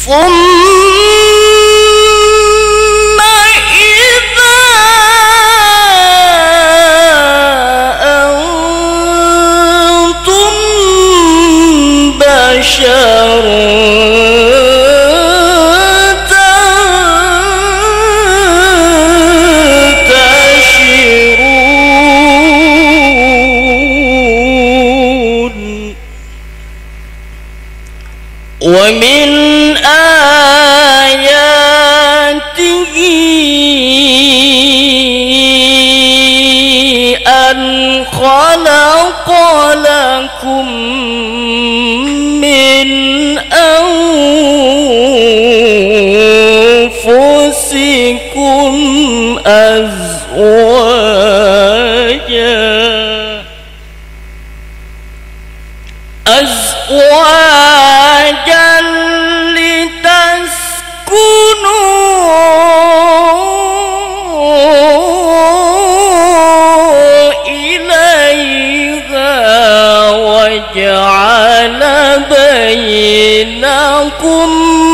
ثم إذا أنتم بشر ومن آياته أن خلق لكم من أنفسكم أزواجا لتسكنوا إليها وجعل بينكم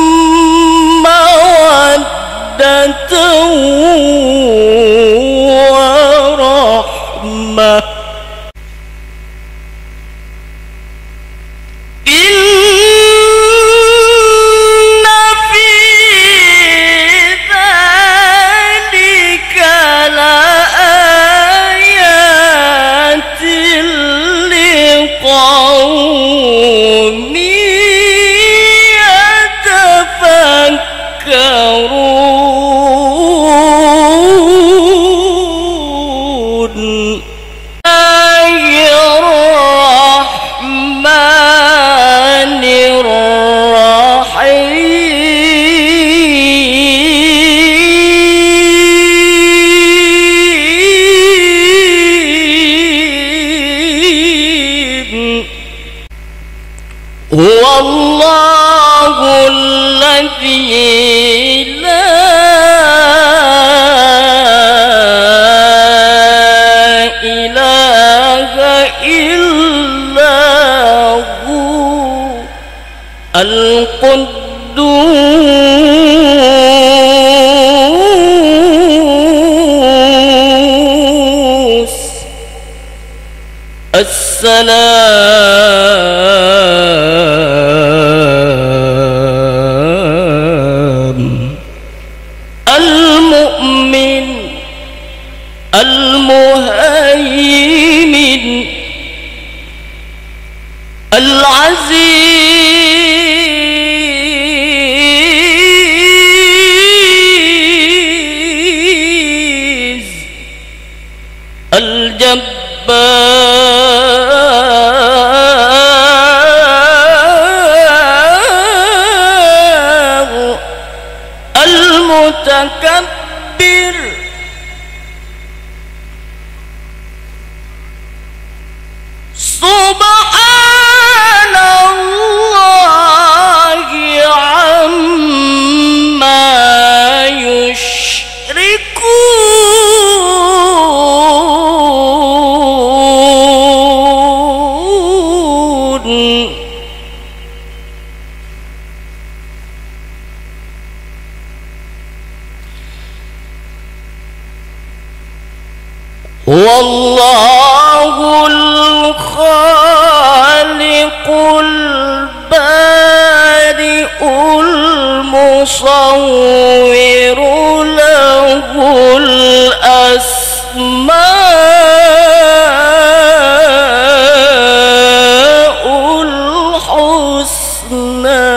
مودة ورحمة هو الله الذي لا إله إلا هو القدوس السلام المؤمن المهيمن العزيز الجبار المتكبر سبحان الله عما يشركون هو الله الخالق البارئ المصور له الأسماء الحسنى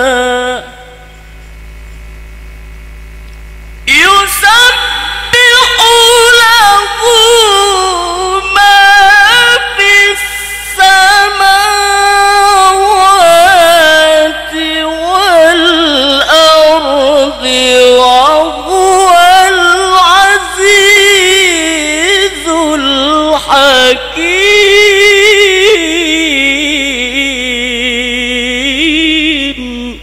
يسبح له ما في السماوات والأرض وهو العزيز الحكيم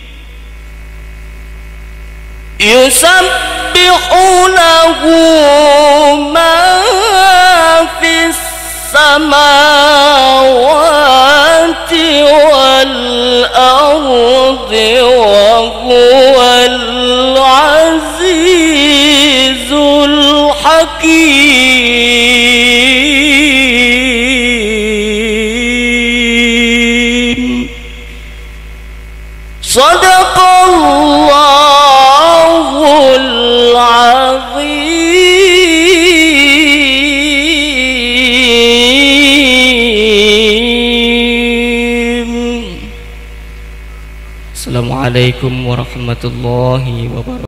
يسبح له ما في السماوات والأرض وهو حكيم صدق الله العظيم. Assalamualaikum warahmatullahi wabarakatuh.